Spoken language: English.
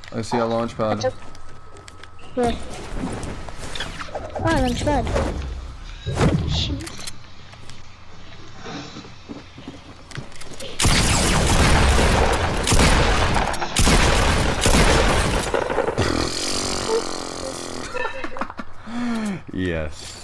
I see a launch pad. Yeah. Oh, launch pad. Yes.